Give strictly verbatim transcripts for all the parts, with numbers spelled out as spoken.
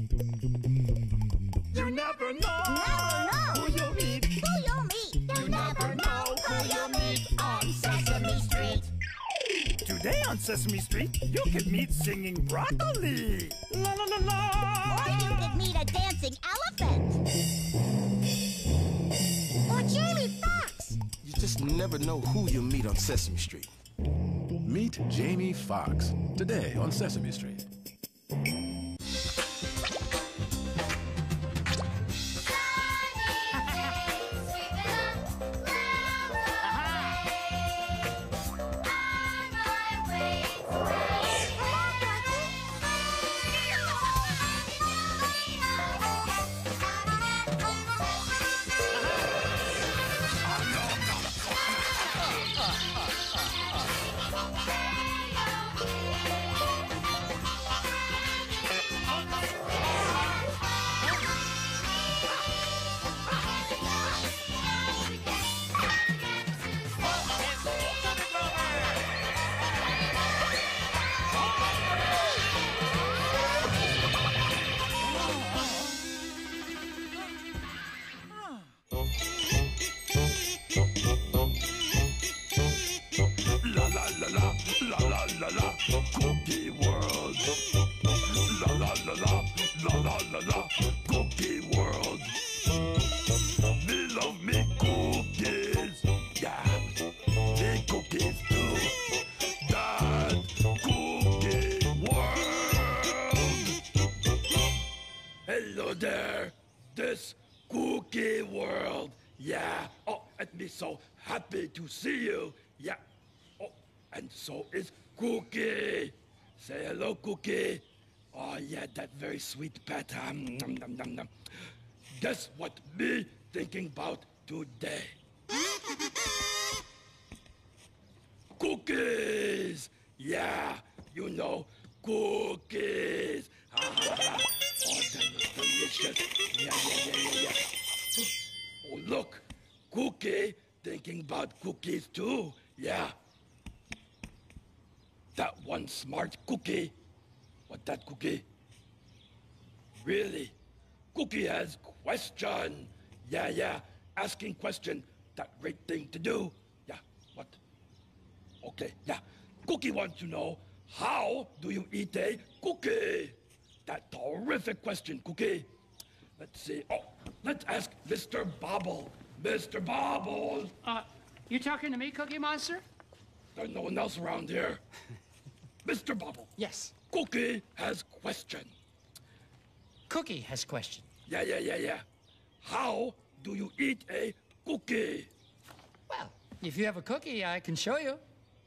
You never know, Never know who you meet. who you'll meet. You never know who you meet on Sesame Street. Today on Sesame Street, you could meet singing broccoli. La la la la. Or you could meet a dancing elephant. Or Jamie Foxx. You just never know who you'll meet on Sesame Street. Meet Jamie Foxx today on Sesame Street. La la la la, la la la la, Cookie World. La la la la, la la la la, Cookie World. Me love me cookies, yeah, me cookies too. That Cookie World. Hello there, this Cookie World, yeah. Oh, and me so happy to see you, yeah. Oh, and so is Cookie. Say hello, Cookie. Oh, yeah, that very sweet pet. Um, nom, nom, nom, nom. Guess what me thinking about today? Cookies. Yeah, you know, cookies. Ah, oh, that looks delicious. Yeah, yeah, yeah, yeah, yeah. Oh, look, Cookie thinking about cookies too. Yeah. That one smart cookie. What that cookie? Really? Cookie has question. Yeah, yeah. Asking question. That great thing to do. Yeah. What? Okay, yeah. Cookie wants to know, how do you eat a cookie? That terrific question, Cookie. Let's see. Oh, let's ask Mister Bobble. Mister Bobble. Uh, you talking to me, Cookie Monster? There's no one else around here. Mister Bobble. Yes. Cookie has question. Cookie has question. Yeah, yeah, yeah, yeah. How do you eat a cookie? Well, if you have a cookie, I can show you.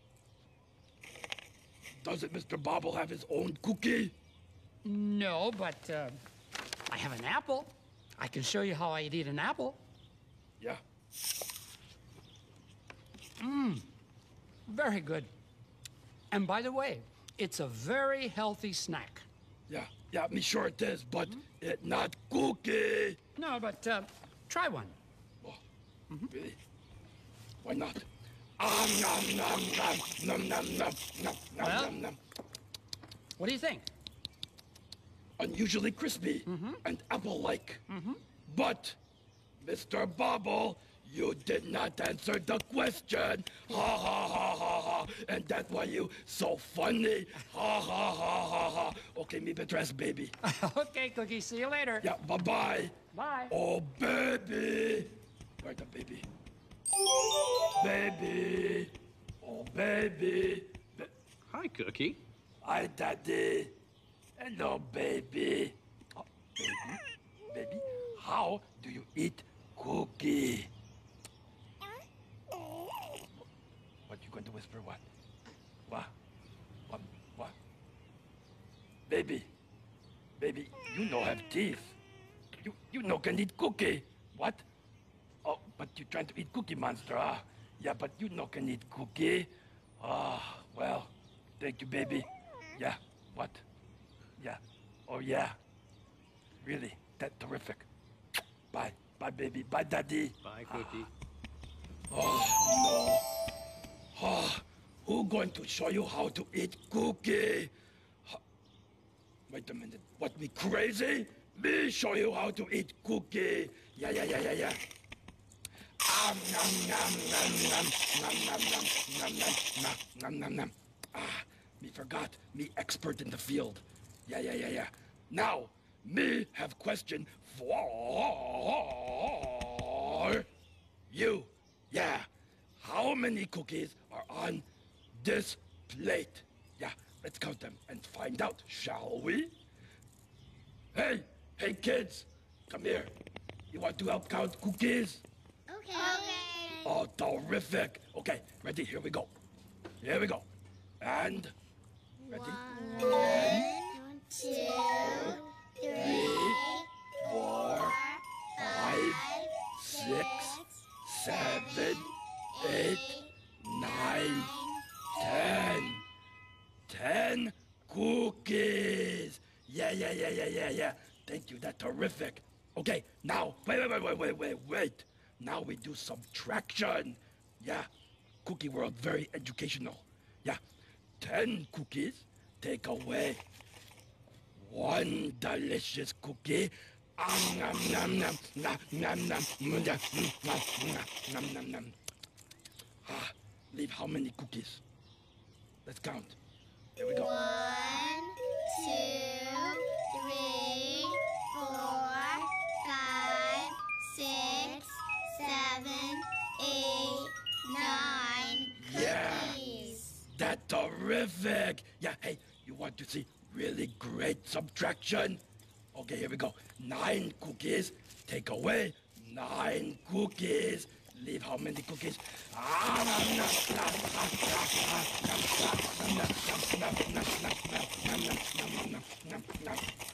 Doesn't Mister Bobble have his own cookie? No, but uh, I have an apple. I can show you how I eat an apple. Yeah. Mmm. Very good. And by the way, it's a very healthy snack. Yeah, yeah, me sure it is, but it not cookie. No, but uh, try one. Oh, really? Why not? Ah, nom, nom, nom, nom, nom, nom, nom, nom, Well? nom, nom. What do you think? Unusually crispy and apple-like. But, Mister Bobble, you did not answer the question. Ha ha ha ha ha. And that's why you so funny. Ha ha ha ha ha. Okay, me better ask baby. Okay, Cookie, see you later. Yeah, bye-bye. Bye. Oh, baby. Where's the baby? Baby. Oh, baby. Ba- Hi, Cookie. Hi, Daddy. Hello, baby. Oh, baby. Baby, how do you eat cookie? What, you going to whisper what? What? What? What? Baby. Baby, you no have teeth. You, you no can eat cookie. What? Oh, but you trying to eat Cookie Monster, ah? Yeah, but you no can eat cookie. Ah, well, thank you, baby. Yeah, what? Yeah, oh yeah. Really, that terrific. Bye, bye, baby, bye, daddy. Bye, Cookie. Oh, no. Oh, who going to show you how to eat cookie? Wait a minute. What, me crazy? Me show you how to eat cookie. Yeah, yeah, yeah, yeah, yeah. Ah, nom, nom, nom, nom, nom, nom, nom, nom, nom, nom, nom, nom, nom. Ah, me forgot. Me expert in the field. Yeah, yeah, yeah, yeah. Now, me have question for you. Yeah. How many cookies are on this plate? Yeah, let's count them and find out, shall we? Hey, hey kids, come here. You want to help count cookies? Okay. Okay. Oh, terrific. Okay, ready? Here we go. Here we go. And ready? One, two, Three, four, five, six, seven, eight, nine, ten. Ten cookies. Yeah, yeah, yeah, yeah, yeah, yeah. Thank you. That's terrific. Okay, now, wait, wait, wait, wait, wait, wait, wait. Now we do subtraction. Yeah, Cookie World, very educational. Yeah, ten cookies take away one delicious cookie. Um, nom, nom, nom, nom, nom, nom, nom, nom, nom, nom, nom. Ah, leave how many cookies? Let's count. Here we go. One, two, three, four, five, six, seven, eight, nine Yeah. cookies. That's terrific. Yeah, hey, you want to see really great subtraction? Okay, here we go. Nine cookies. Take away nine cookies. Leave how many cookies? Ah, nom, nom, nom, nom, nom, nom, nom, nom, nom, nom, nom, nom, nom.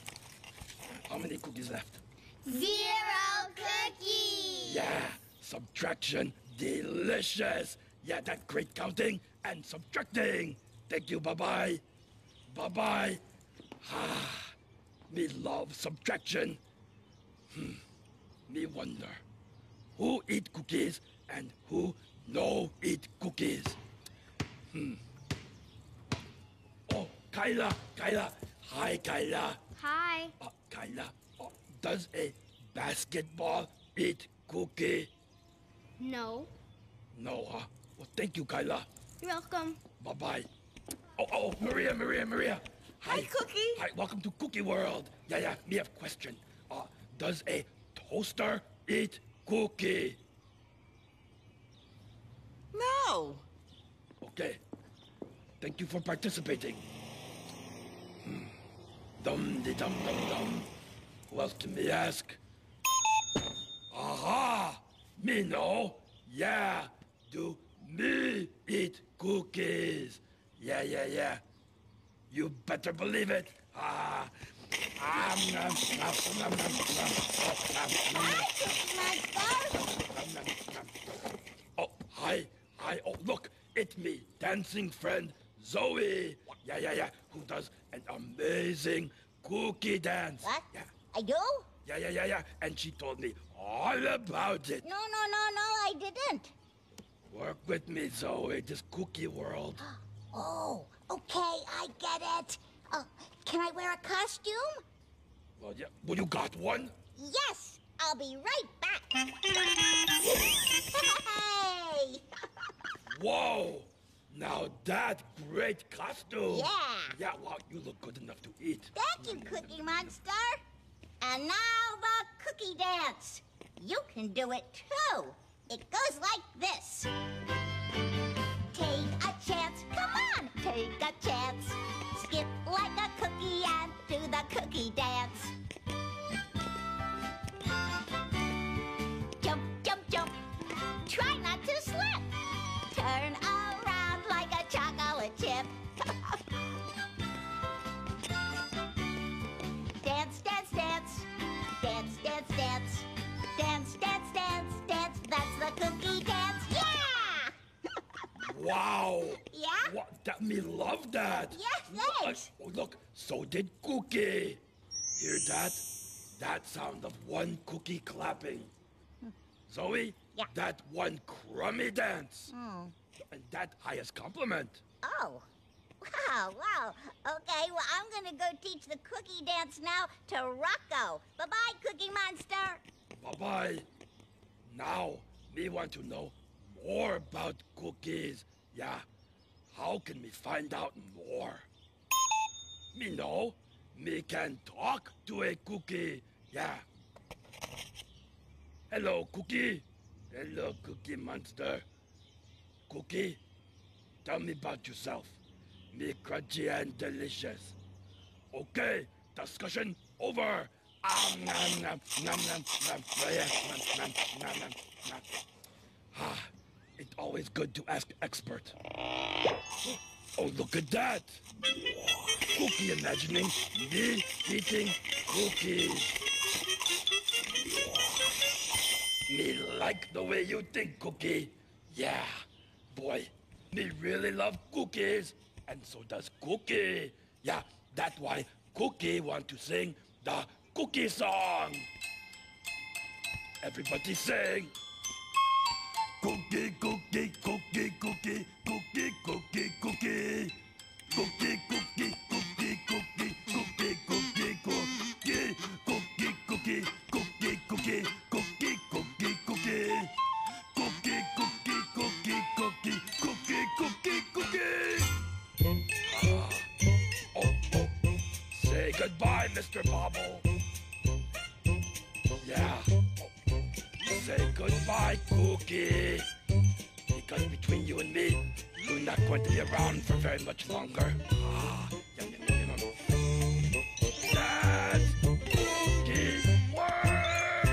How many cookies left? Zero cookies. Yeah, subtraction, delicious. Yeah, that's great counting and subtracting. Thank you, bye-bye. Bye-bye. Ah, me love subtraction. Hmm, me wonder, who eat cookies and who no eat cookies? Hmm. Oh, Kyla, Kyla. Hi, Kyla. Hi. Uh, Kyla, uh, does a basketball eat cookie? No. No, huh? Well, thank you, Kyla. You're welcome. Bye-bye. Oh, oh, Maria, Maria, Maria. Hi, Cookie. Hi, welcome to Cookie World. Yeah, yeah, me have question. Uh, does a toaster eat cookie? No. Okay. Thank you for participating. Hmm. Dum de dum dum dum. Who else can me ask? Aha! Me know. Yeah. Do me eat cookies? Yeah, yeah, yeah. You better believe it. Ah. Ah, nom, nom, nom, nom, nom, nom, nom, nom, nom, nom. Oh, hi, hi. Oh, look, it's me, dancing friend Zoe. Yeah, yeah, yeah. Who does an amazing cookie dance. What? Yeah, I do? yeah, yeah, yeah, yeah. And she told me all about it. No, no, no, no, I didn't. Work with me, Zoe. This cookie world. Oh, okay, I get it. Uh, can I wear a costume? Well, yeah. Well, you got one? Yes, I'll be right back. Hey! Whoa! Now that great costume. Yeah. Yeah, wow, you look good enough to eat. Thank you, Cookie Monster. And now the cookie dance. You can do it too. It goes like this. Take a chance, come on, take a chance. Skip like a cookie and do the cookie dance. Jump, jump, jump. Try not to slip. Turn around like a chocolate chip. Dance, dance, dance. Dance, dance, dance. Dance, dance, dance, dance. That's the cookie dance. Yeah! Wow! Yeah? What? That me love that. Yes, thanks. Oh, look, so did Cookie. Hear that? That sound of one cookie clapping. Zoe? Yeah. That one crummy dance. Hmm. And that highest compliment. Oh. Wow, wow. Okay, well, I'm gonna go teach the cookie dance now to Rocco. Bye-bye, Cookie Monster. Bye-bye. Now, me want to know more about cookies. Yeah, how can we find out more? Me know, me can talk to a cookie. Yeah. Hello, Cookie. Hello, Cookie Monster. Cookie, tell me about yourself. Me crunchy and delicious. Okay, discussion over. Um, nom, nom, nom, nom, nom, yeah, nom, nom, nom, nom, nom. Ah, it's always good to ask expert. Oh, look at that. Cookie imagining me eating cookies. Me like the way you think, Cookie. Yeah, boy, me really love cookies, and so does Cookie. Yeah, that's why Cookie want to sing the cookie song. Everybody sing. Cookie, cookie, cookie, cookie, cookie, cookie, cookie. Cookie, cookie, cookie, cookie, cookie, cookie, cookie, cookie, cookie, cookie, cookie, cookie, cookie, cookie. Cookie, cookie, cookie, cookie, cookie, cookie, cookie. Ah. Oh, oh. Say goodbye, Mister Bobble. Yeah. Say goodbye, Cookie. Because between you and me, you're not going to be around for very much longer. Ah, yeah, yeah, yeah, yeah. That's Cookie World.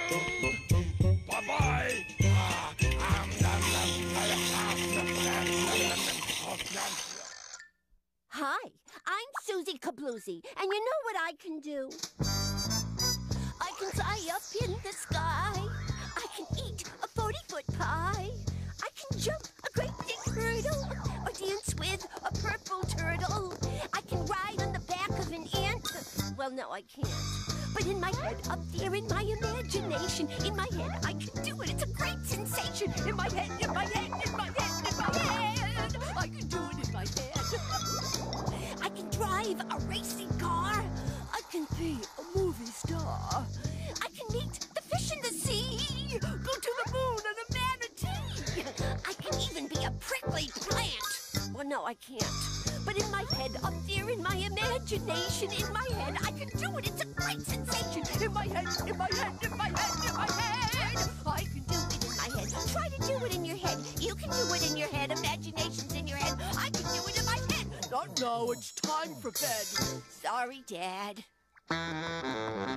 Bye-bye. Ah, um, nom, nom, ah, nom, nom, nom, nom, nom, oh, nom. Hi, I'm Susie Kabloozy, and you know what I can do? I can fly up in the sky. I can eat a forty-foot pie. I can jump a great big hurdle or dance with a purple turtle. I can ride on the back of an ant. Well, no, I can't. But in my head, up there in my imagination, in my head, I can do it. It's a great sensation. In my head, in my head, in my head, in my head. I can do it in my head. I can drive a racing car. I can be a movie star. I can meet the fish in the sea. Go to the moon and the manatee. I can even be a prickly plant. Well, no, I can't. But in my head, up there in my imagination, in my head, I can do it. It's a great sensation. In my head, in my head, in my head, in my head. I can do it in my head. Try to do it in your head. You can do it in your head. Imagination's in your head. I can do it in my head. Not now. It's time for bed. Sorry, Dad. Hi!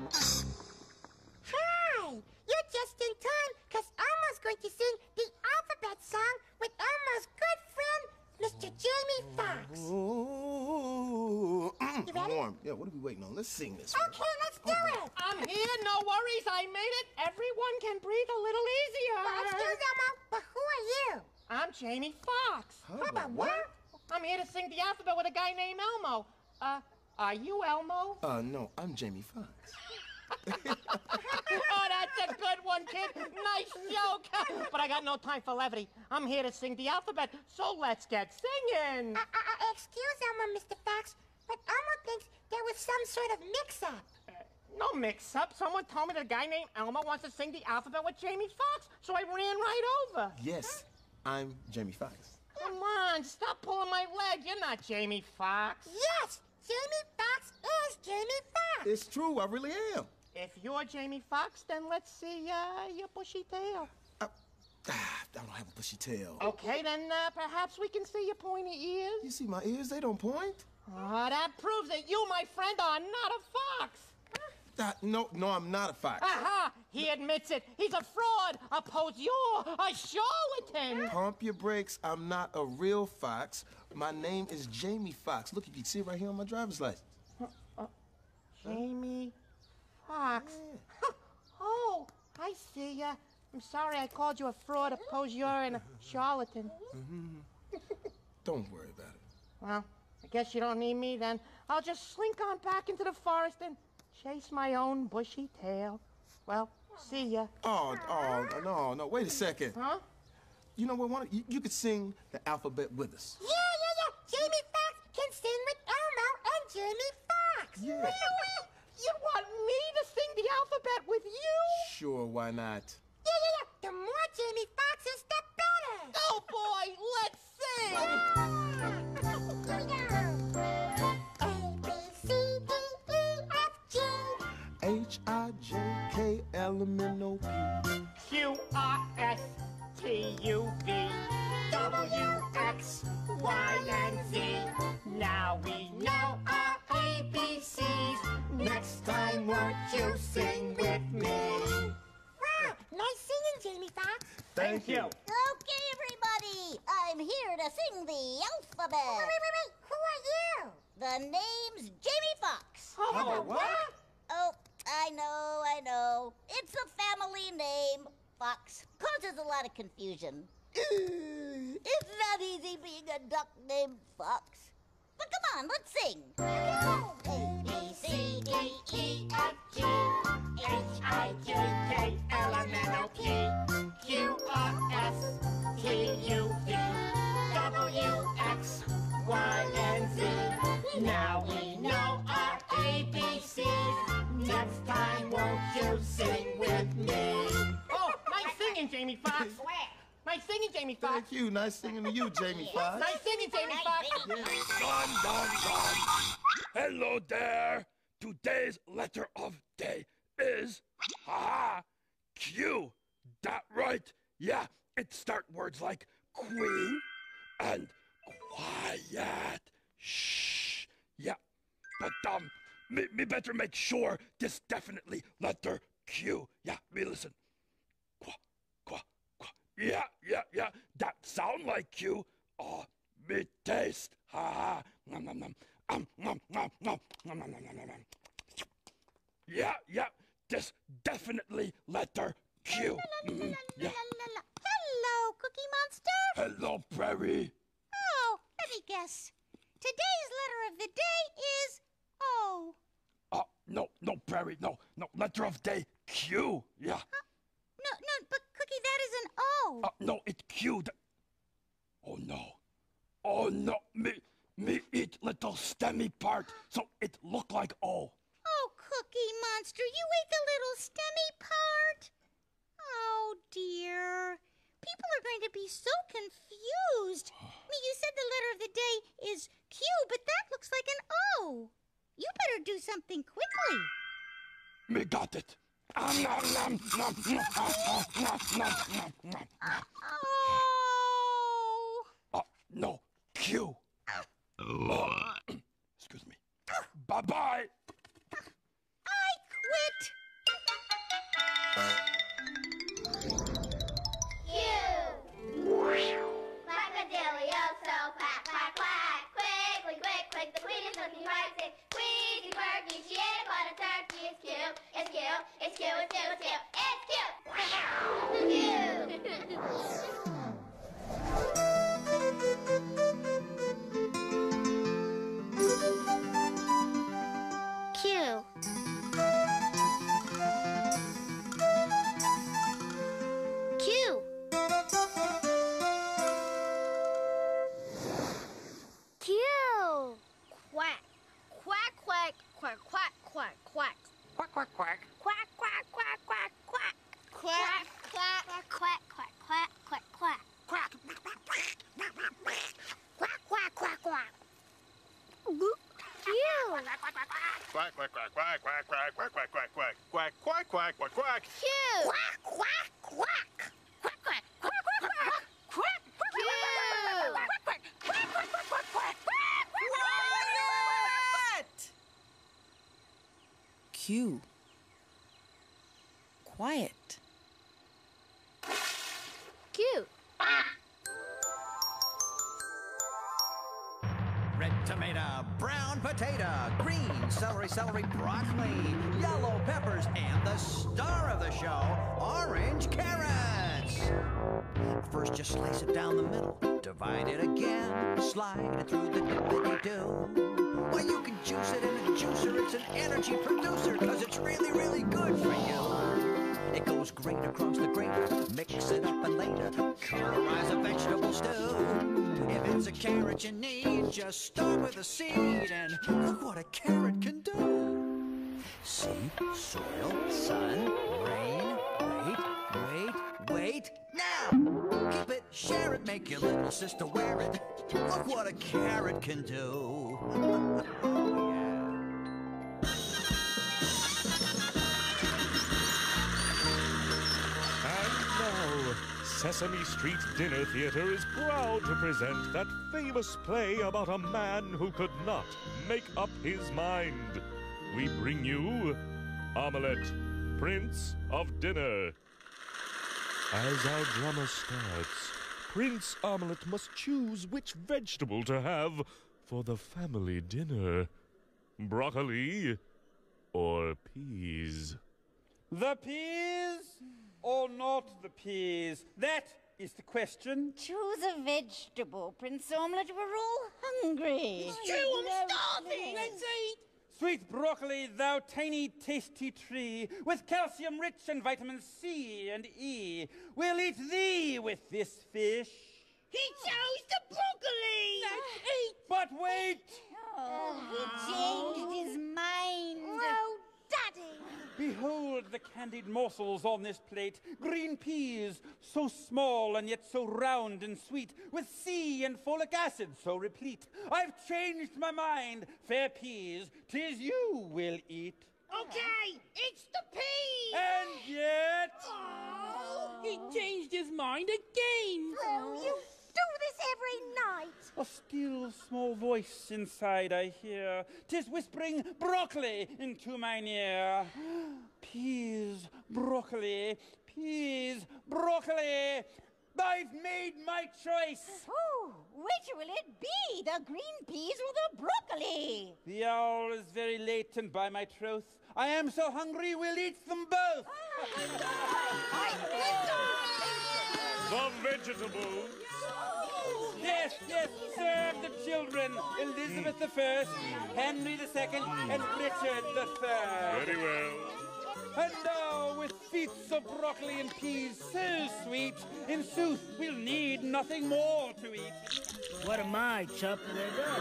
You're just in time, because Elmo's going to sing the alphabet song with Elmo's good friend, Mister Jamie Foxx. Ooh, You ready? warm. Yeah, what are we waiting on? Let's sing this. Okay, let's do it. I'm here, no worries, I made it. Everyone can breathe a little easier. Well, excuse Elmo, but who are you? I'm Jamie Foxx. Huh, How about what? what? I'm here to sing the alphabet with a guy named Elmo. Uh, are you Elmo? Uh, no, I'm Jamie Foxx. Oh, that's a good one, kid. Nice joke. But I got no time for levity. I'm here to sing the alphabet, so let's get singing. Uh, uh, uh, excuse Elmo, Mister Fox, but Elmo thinks there was some sort of mix-up. Uh, no mix-up. Someone told me the guy named Elmo wants to sing the alphabet with Jamie Foxx, so I ran right over. Yes, I'm Jamie Foxx. Come on, stop pulling my leg. You're not Jamie Foxx. Yes, Jamie Foxx is Jamie Foxx. It's true, I really am. If you're Jamie Foxx, then let's see uh, your bushy tail. Uh, ah, I don't have a bushy tail. Okay, then uh, perhaps we can see your pointy ears. You see my ears? They don't point. Oh, that proves that you, my friend, are not a fox. Ah, no, no, I'm not a fox. Aha! He admits it. He's a fraud, a poseur, a charlatan. Pump your brakes. I'm not a real fox. My name is Jamie Foxx. Look, you can see it right here on my driver's license. Uh, uh, Jamie Foxx. Oh, I see ya. I'm sorry I called you a fraud, a poseur, and a charlatan. Mm-hmm. Don't worry about it. Well, I guess you don't need me then. I'll just slink on back into the forest and chase my own bushy tail. Well, see ya. Oh, oh, no, no, wait a second. Huh? You know what, why don't you, you could sing the alphabet with us. Yeah, yeah, yeah. Jamie Foxx sing with Elmo and Jamie Foxx. Yeah. Really? You want me to sing the alphabet with you? Sure, why not? Yeah, yeah, yeah. The more Jamie Foxxes, the better. Oh, boy, let's sing! Here we go. A, B, C, D, E, F, G. H I J K L M N O P. Q, R, S, T, U, V, W, X, Y, and Z. Now we know our A B Cs. Next time, won't you sing with me? Wow, nice singing, Jamie Foxx. Thank you. Okay, everybody, I'm here to sing the alphabet. Wait, wait, wait, wait. Who are you? The name's Jamie Foxx. Oh, what? Oh, I know, I know. It's a family name. Fox causes a lot of confusion. Ugh, it's not easy being a duck named Fox. But come on, let's sing. A, B, C, D, E, F, G, H, I, J, K, L, M, N, O, P, Q, R, S, T, U, V, W, X, Y, and Z. Now we know our A B Cs. Next time, won't you sing with me? Oh, nice singing, Jamie Foxx. Nice singing, Jamie Foxx. Thank you. Nice singing to you, Jamie Foxx. Nice singing, Jamie Foxx. Done, done, done. Hello there. Today's letter of day is, haha, Q. That right? Yeah, it start words like queen and quiet. Shh. Yeah, but um, me, me better make sure this definitely letter Q. Yeah, me listen. Qua, qua, qua. Yeah, yeah, yeah. That sound like Q. Oh, me taste. Ha ha. Nom nom nom. Um, nom nom nom. Nom nom nom nom nom. Yeah, yeah. This definitely letter Q. Mhm, yeah. Hello, Cookie Monster. Hello, Prairie. Oh, let me guess. Today's letter of the day is O. Uh, no, no, Prairie, no, no. Letter of day Q. Yeah. No, no, but Cookie, that is an O. Uh, no, it's Q. Th- oh no. Oh no. Me, me eat little stemmy part, so it look like O. Oh, Cookie Monster, you ate the little stemmy part? Oh, dear. People are going to be so confused. I mean, you said the letter of the day is Q, but that looks like an O. You better do something quickly. Me got it. Um, nom, nom, nom, nom, nom, nom, nom, nom, nom. Oh. Uh, no, Q. Uh, excuse me. Bye-bye. I quit. Quackadilio, so quack, quack, quack. Quickly, quick, quick, the queen is looking right sick. Squeaky, quirky, she ate but a turkey. It's cute, it's cute, it's cute, it's cute, it's cute, it's cute. Q. Q. Q. Quack. Quack, quack, quack, quack, quack, quack. Quack, quack, quack. Quack, quack, quack, quack, quack. Quack, quack, Quack, quack, quack, quack, quack, quack. quack. Quack, quack, quack, quack. Q. Quack, quack, quack, quack, quack, quack, quack, quack, quack, quack, quack, quack, quack, quack, quack. Q. Quack, quack, quack. Quack, quack, quack, quack, quack. Quack, Q. quack, quack, quack, quack, quack, quack, quack. Q. Quiet. Q. Red tomato, brown potato, green celery, celery, broccoli, yellow peppers, and the star of the show, orange carrots. First, just slice it down the middle, divide it again, slide it through the dippity-doo. Well, you can juice it in a juicer, it's an energy producer, cause it's really, really good for you. It goes most great across the grate. Mix it up and later, colorize a vegetable stew. If it's a carrot you need, just start with a seed and look what a carrot can do. Seed, soil, sun, rain. Wait, wait, wait. Now! Keep it, share it, make your little sister wear it. Look what a carrot can do. Oh, yeah. Sesame Street Dinner Theater is proud to present that famous play about a man who could not make up his mind. We bring you Omelette, Prince of Dinner. As our drama starts, Prince Omelette must choose which vegetable to have for the family dinner. Broccoli or peas? The peas or not the peas? That is the question. Choose a vegetable, Prince Omelette. We're all hungry. It's true, I'm starving. Let's eat. Sweet broccoli, thou tiny, tasty tree, with calcium rich and vitamin C and E, we'll eat thee with this fish. He chose the broccoli. Let's eat. But wait. Oh, he changed his mind. Oh, Daddy. Behold the candied morsels on this plate. Green peas, so small and yet so round and sweet, with C and folic acid so replete. I've changed my mind. Fair peas, 'tis you will eat. Okay, it's the peas. And yet... Oh, he changed his mind again. Oh, you do this every night. A still small voice inside I hear. 'Tis whispering broccoli into mine ear. Peas, broccoli, peas, broccoli. I've made my choice. Oh, which will it be, the green peas or the broccoli? The hour is very late, and by my troth, I am so hungry we'll eat them both. The vegetables. Yes, yes, serve the children. Elizabeth the First, Henry the Second, and Richard the Third. Very well. And now, with feats of broccoli and peas so sweet, in sooth, we'll need nothing more to eat. What am I, chopping it up?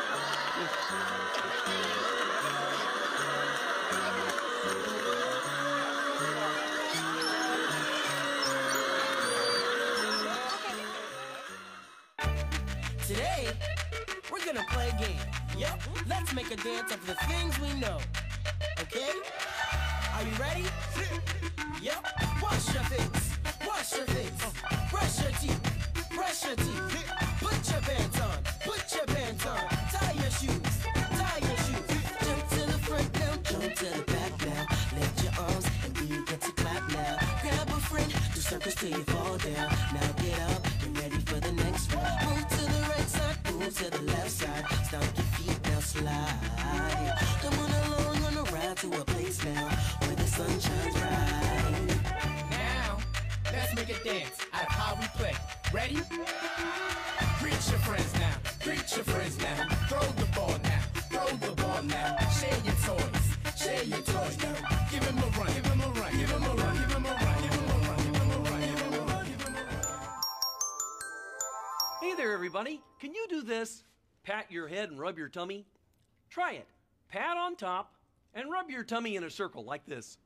Today, we're gonna play a game. Yep, let's make a dance of the things we know. Okay? Are you ready? Yep. Wash your face. Wash your face. Brush your teeth. Brush your teeth. Put your pants on. Put your pants on. Tie your shoes. Tie your shoes. Jump to the front now. Jump to the back now. Lift your arms and we get to clap now. Grab a friend. Do circles till you fall down. Now get up. You're ready for the next one. Move to the right side. Move to the left side. Stomp your feet now. Slide. Come on along on a ride to a place now where the sun shines bright. Now, let's make a dance out of how we play. Ready? Greet your friends now. Greet your friends now. Throw the ball now. Throw the ball now. Share your toys. Share your toys now. Give him a run. Give him a run. Give him a run. Give him a run. Give him a run. Give him a run. Give him a run. Give him a run. Hey there, everybody. Can you do this? Pat your head and rub your tummy. Try it. Pat on top and rub your tummy in a circle like this.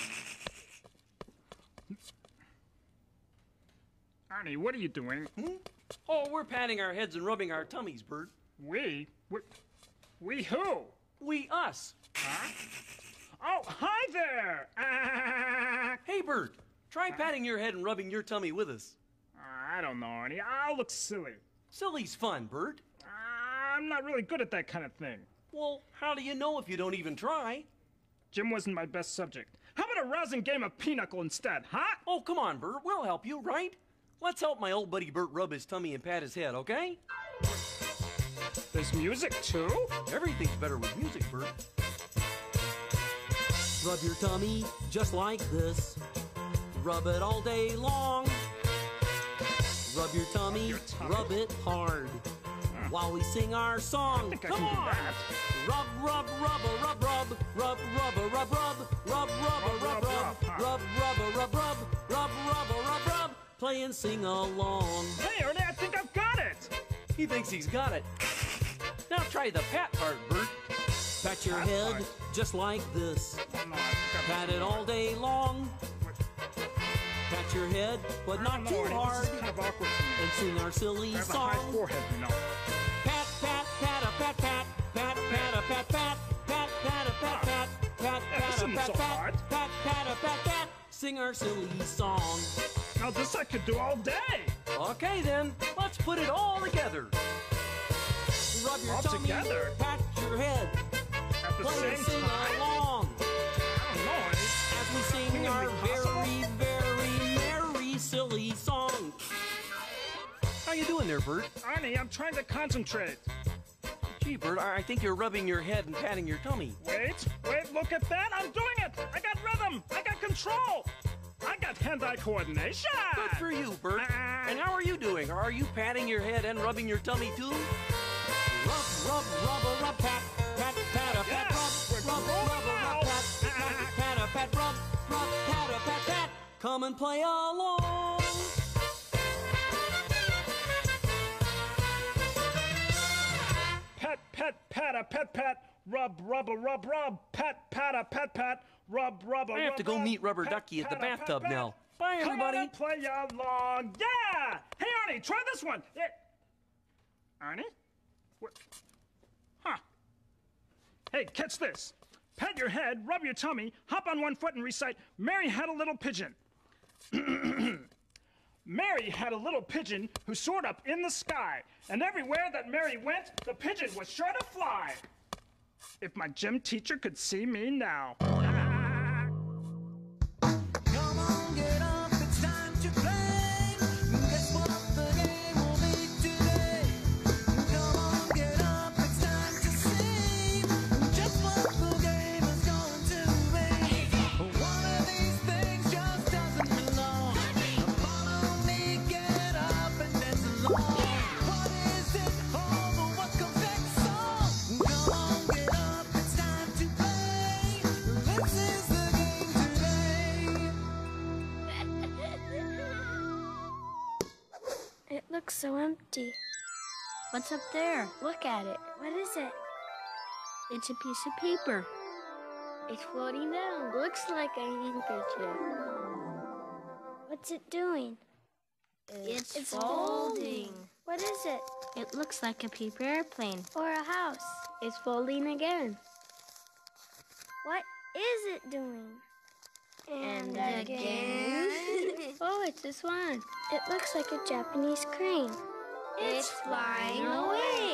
Arnie, what are you doing? Hmm? Oh, we're patting our heads and rubbing our tummies, Bert. We? We, we who? We us. Huh? Oh, hi there! Uh... Hey, Bert, try patting your head and rubbing your tummy with us. I don't know, Arnie. I'll look silly. Silly's fun, Bert. I'm not really good at that kind of thing. Well, how do you know if you don't even try? Gym wasn't my best subject. How about a rousing game of pinochle instead, huh? Oh, come on, Bert. We'll help you, right? Let's help my old buddy Bert rub his tummy and pat his head, okay? There's music, too? Everything's better with music, Bert. Rub your tummy just like this. Rub it all day long. Rub your tummy, rub, your tummy. Rub it hard. Uh, while we sing our song. Come on! Rub, rub, rub, rub, rub, rub, rub, rub, rub, rub, rub, rub, rub, rub, rub, rub, rub, rub, rub. play and sing along. Hey, Ernie, I think I've got it. He thinks he's got it. Now try the pat part, Bert. Pat your head just like this. Pat it all day long. Pat your head, but not too hard. Kind of awkward for me. And sing our silly I have song. a high forehead, you know. Pat, pat, pat, a pat, pat, pat, pat, a pat, pat, pat, pat, a pat, pat, pat, pat, a pat, pat, pat, pat, a pat, pat. Sing our silly song. Now this I could do all day. Okay then, let's put it all together. Rub your All tummy, together? pat your head. At the Play and same sing time? along. I don't know, Ernie. As we sing Think it'd our be possible? very, very merry, silly song. How you doing there, Bert? Ernie, I'm trying to concentrate. Gee, Bert, I I think you're rubbing your head and patting your tummy. Wait, wait, look at that. I'm doing it. I got rhythm. I got control. I got hand-eye coordination. Good for you, Bert. And how are you doing? Are you patting your head and rubbing your tummy too? Rub, rub, rub, a rub, pat, pat, pat, a pat, rub, rub, rub, a rub, pat, pat, pat, a pat, rub, rub, pat, a pat, pat. Come and play along. Pat, pat, pat, a pet, pat. Rub, rub, a rub, rub. Pat, pat, a pet, pat. Rub, rub, a I have to go rub, meet Rubber pat, Ducky at the pat, a pat, bathtub pat. now. Bye, Come everybody. on and play along. Yeah! Hey, Ernie, try this one. Yeah. Ernie? What? Huh. Hey, catch this. Pat your head, rub your tummy, hop on one foot and recite, Mary had a little pigeon. Mary had a little pigeon who soared up in the sky, and everywhere that Mary went, the pigeon was sure to fly. If my gym teacher could see me now. Come on, get up, it's time to play. Guess what the game will be today? Come on, get up, it's time to see just what the game is going to be. One of these things just doesn't belong. Follow me, get up and dance along. What is it? Oh, but what comes next song? Come on, get up, it's time to play. This is the game today. It looks so empty. What's up there? Look at it. What is it? It's a piece of paper. It's floating down. Looks like a handkerchief. What's it doing? It's, it's folding. What is it? It looks like a paper airplane. Or a house. It's folding again. What is it doing? And, again. Oh, it's a swan. It looks like a Japanese crane. It's flying away.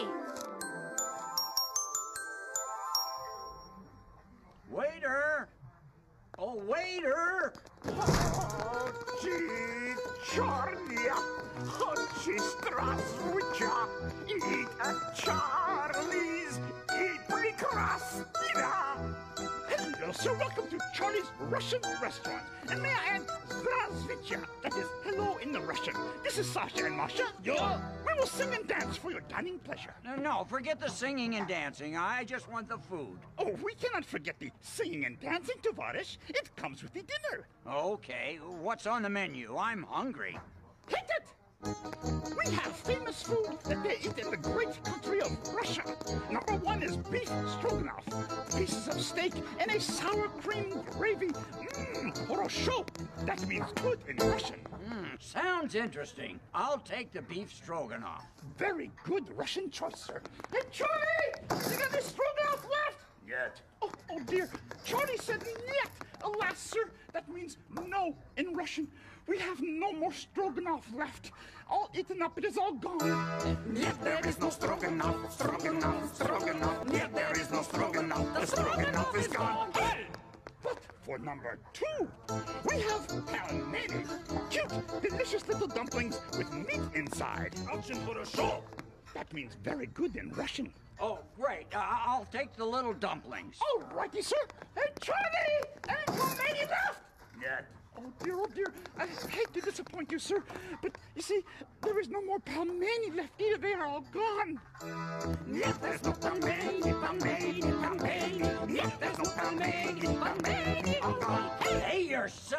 Waiter! Oh, waiter! Oh, gee, Charlia! Hunchy straswitcha! Eat at Charlie's! Eat prekrastina! Hello, sir. Welcome to Charlie's Russian Restaurant. And may I add, Zdravstvuyte. That is, hello in the Russian. This is Sasha and Masha. Yo. We will sing and dance for your dining pleasure. No, no, forget the singing and dancing. I just want the food. Oh, we cannot forget the singing and dancing, Tovarish. It comes with the dinner. Okay, what's on the menu? I'm hungry. Hit it! We have famous food that they eat in the great country of Russia. Number one is beef stroganoff, pieces of steak and a sour cream gravy. Mmm, horosho. That means good in Russian. Mm, sounds interesting. I'll take the beef stroganoff. Very good Russian choice, sir. Hey, Charlie! You got any stroganoff left? Yet. Oh, oh dear. Charlie said yet. Alas, sir, that means no in Russian. We have no more stroganoff left. All eaten up, it is all gone. Нет, there is no stroganoff, stroganoff, stroganoff. Нет, there is no stroganoff, the stroganoff is gone. Hey! But for number two, we have pelmeni. Cute, delicious little dumplings with meat inside. Очень хорошо. That means very good in Russian. Oh, great. Uh, I'll take the little dumplings. All righty, sir. Hey, Charlie! Any pelmeni left? Yet. Oh dear, oh dear. I hate to disappoint you, sir, but you see, there is no more pelmeni left either. They are all gone. Нет, there's no pelmeni, pelmeni, pelmeni. Нет, there's no pelmeni, pelmeni, all gone. Hey yourself!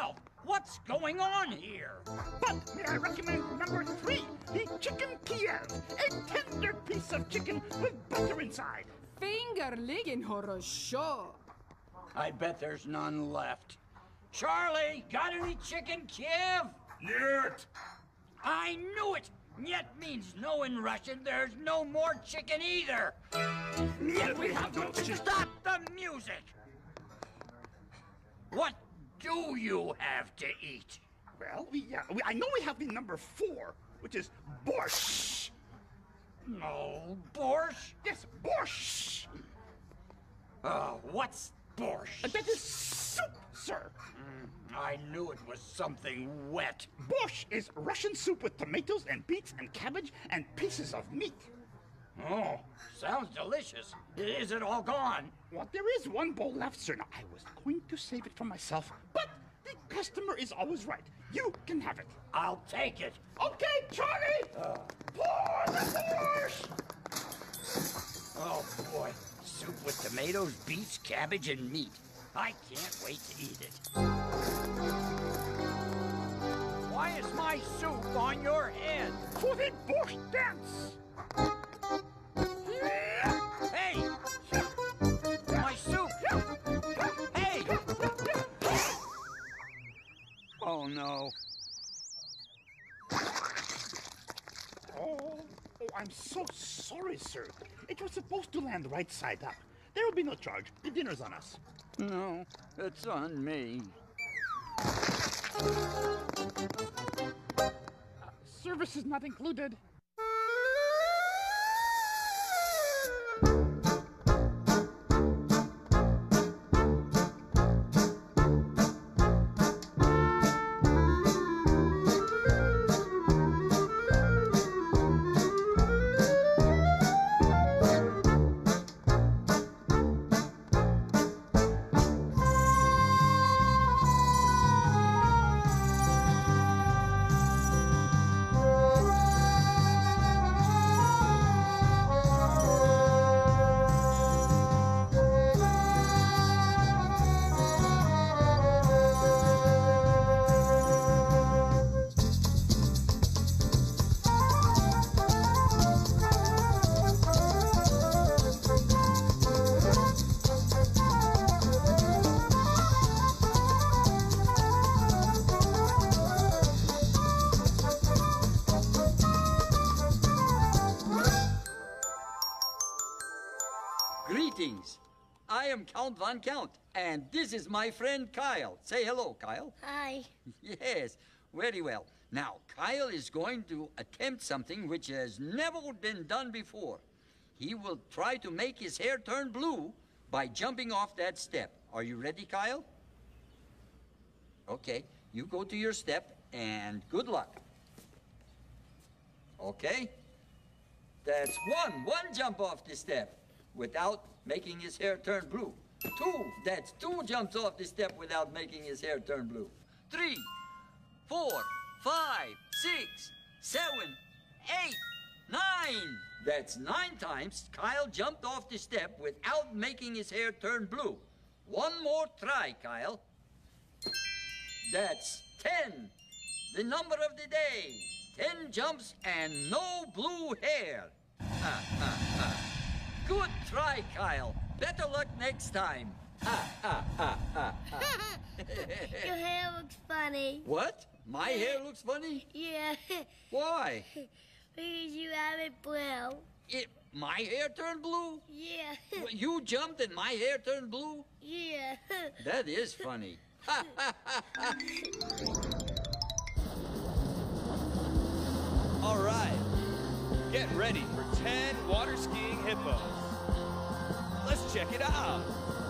What's going on here? But may I recommend number three, the chicken Kiev, a tender piece of chicken with butter inside. Fingerlingen horosho. I bet there's none left. Charlie, got any chicken Kiev? Yet. I knew it. Yet means no in Russian. There's no more chicken either. Yet we have no chicken. Stop the music. What do you have to eat? Well, we, uh, we, I know we have the number four, which is borscht. No, borscht? Yes, borscht. Oh, what's borscht? Uh, that is soup, sir. Mm, I knew it was something wet. Borscht is Russian soup with tomatoes and beets and cabbage and pieces of meat. Oh, sounds delicious. Is it all gone? Well, there is one bowl left, sir. Now, I was going to save it for myself, but the customer is always right. You can have it. I'll take it. Okay, Charlie! Uh. Pour the borscht! Oh, boy. Soup with tomatoes, beets, cabbage, and meat. I can't wait to eat it. Why is my soup on your head? For the borscht dance! Hey! My soup! Hey! Oh, no. Oh, oh, I'm so sorry, sir. It was supposed to land right side up. There will be no charge. The dinner's on us. No, it's on me. Uh, service is not included. Greetings. I am Count Von Count, and this is my friend Kyle. Say hello, Kyle. Hi. Yes, very well. Now, Kyle is going to attempt something which has never been done before. He will try to make his hair turn blue by jumping off that step. Are you ready, Kyle? Okay, you go to your step, and good luck. Okay? That's one. One jump off the step without making his hair turn blue. Two, that's two jumps off the step without making his hair turn blue. Three, four, five, six, seven, eight, nine. That's nine times Kyle jumped off the step without making his hair turn blue. One more try, Kyle. That's ten, the number of the day. Ten jumps and no blue hair. Ah, ah, ah. Good try, Kyle. Better luck next time. Ah, ah, ah, ah, ah. Your hair looks funny. What? My hair looks funny? Yeah. Why? Because you have it blue. It, my hair turned blue? Yeah. You jumped and my hair turned blue? Yeah. That is funny. All right. Get ready for ten water skiing hippos. Let's check it out.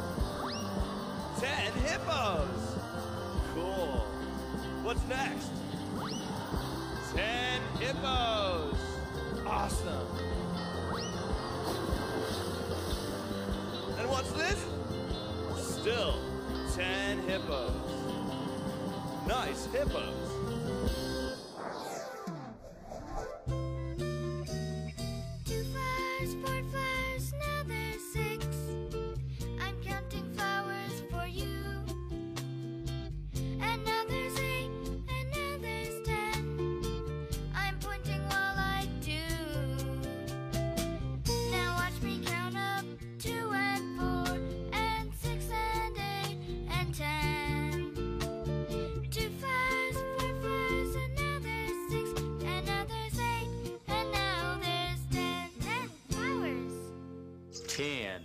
ten hippos. Cool. What's next? ten hippos. Awesome. And what's this? Still ten hippos. Nice hippos. Two flowers, four flowers, now there's six. I'm counting flowers for you. And now there's eight. ten.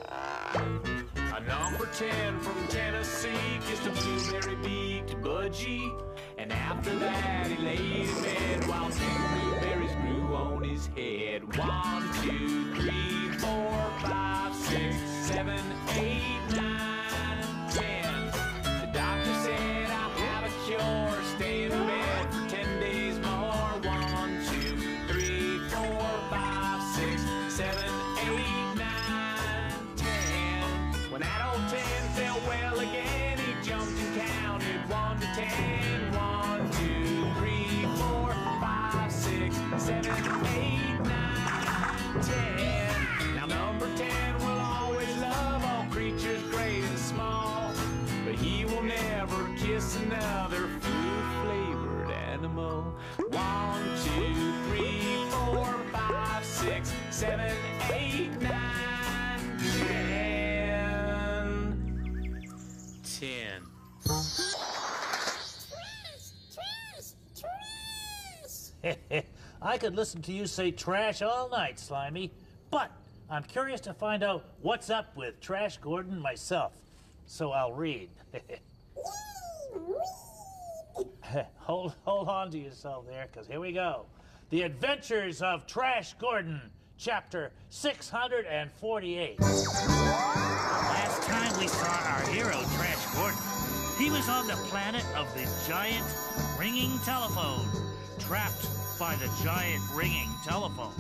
A number ten from Tennessee kissed a blueberry-beaked budgie, and after that he laid in bed while ten blueberries grew on his head. One, two, three, four, five, six, seven, eight, nine, ten. The doctor said I'll have a cure. Stay in bed for ten days more. One, two, three, four, five, six, seven, eight, nine, ten. When that old ten felt well again, he jumped and counted one to ten. One, two, three, four, five, six, seven, eight, nine, ten. Now number ten will always love all creatures great and small, but he will never kiss another food-flavored animal. One, two, three, four, five, six, seven, eight, nine, ten. Ten. I could listen to you say trash all night, Slimy, but I'm curious to find out what's up with Trash Gordon myself, so I'll read. hold, hold on to yourself there, because here we go. The Adventures of Trash Gordon, chapter six hundred forty-eight. Last time we saw our hero, Trash Gordon, he was on the planet of the giant ringing telephone, trapped by the giant ringing telephone.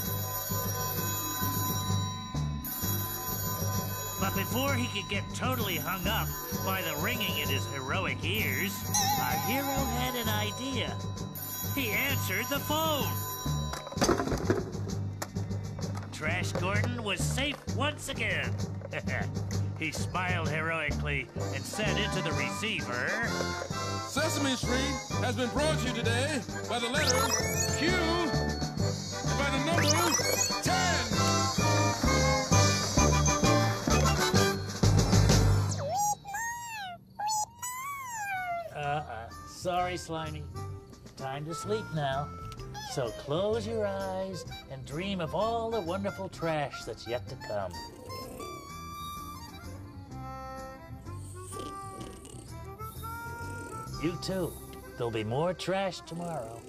But before he could get totally hung up by the ringing in his heroic ears, our hero had an idea. He answered the phone. Trash Gordon was safe once again. He smiled heroically and said into the receiver, Sesame Street has been brought to you today by the letter Q and by the number ten. Uh-uh. Sorry, Slimy. Time to sleep now. So close your eyes and dream of all the wonderful trash that's yet to come. You too. There'll be more trash tomorrow.